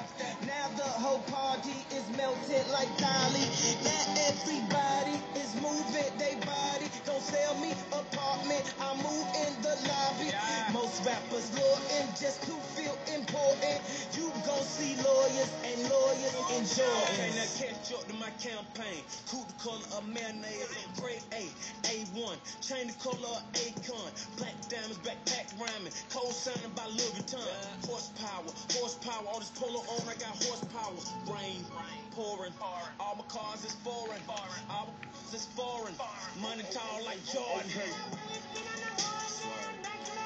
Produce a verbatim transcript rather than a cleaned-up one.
Now the whole party is melted like Dolly. Now everybody is moving they body. Don't sell me apartment, I move in the lobby. Most rappers lawyin' just to feel important. You gon' see lawyers and lawyers enjoying. Okay, now catch up to my campaign. Cool the color of mayonnaise, grade A, A1. Change the color of Akon. Black diamonds, backpack rhyming. Cold signing by Louis Vuitton. Horsepower, horsepower. All this polo on, I got horsepower. Rain, pouring. All my cars is foreign. All my is foreign. Money tall like Jordan.